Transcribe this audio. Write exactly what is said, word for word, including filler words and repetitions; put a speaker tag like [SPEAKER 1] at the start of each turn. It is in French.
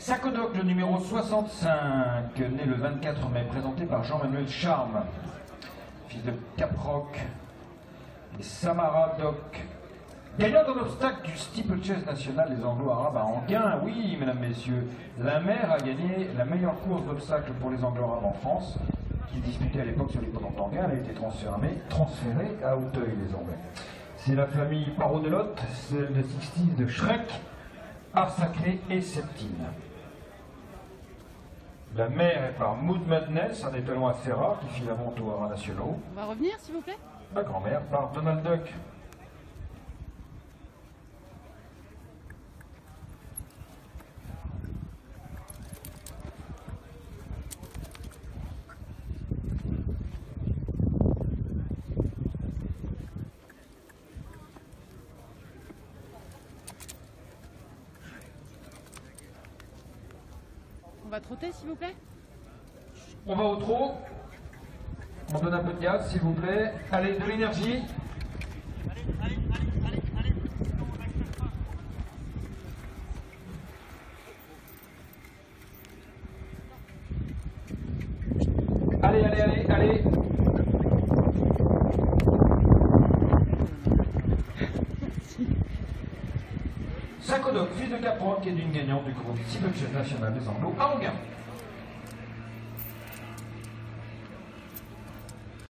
[SPEAKER 1] Sacodoc, le numéro soixante-cinq, né le vingt-quatre mai, présenté par Jean-Manuel Charme, fils de Caproc et Samara Doc. Gagnant d'un obstacle du steeplechase national des Anglo-Arabes à Anguin, oui, mesdames, messieurs, la mère a gagné la meilleure course d'obstacles pour les Anglo-Arabes en France, qui disputait à l'époque sur l'hippodrome d'Anguin. Elle a été transférée, transférée à Auteuil, désormais. C'est la famille Parot-Delotte, celle de Sixtine, de Shrek, Art Sacré et Septine. La mère est par Mood Madness, un étalon assez rare qui fit la vente aux haras nationaux.
[SPEAKER 2] On va revenir, s'il vous plaît.
[SPEAKER 1] La grand-mère par Donald Duck.
[SPEAKER 2] On va trotter, s'il vous plaît.
[SPEAKER 1] On va au trot. On donne un peu de gaz, s'il vous plaît. Allez, de l'énergie. Allez, allez, allez, allez. Sacodoc, fils de Caproc et d'une gagnante du groupe steeplechase national des Anglo à Anguin.